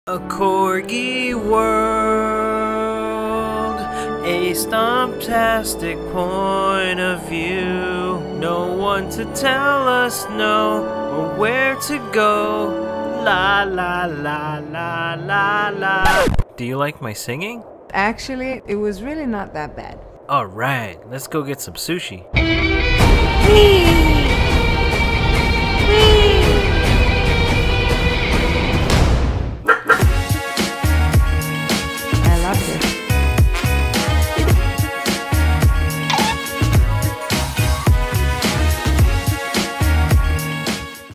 A corgi world, a stomptastic point of view. No one to tell us no or where to go. La la la la la la. Do you like my singing? Actually, it was really not that bad. Alright, let's go get some sushi.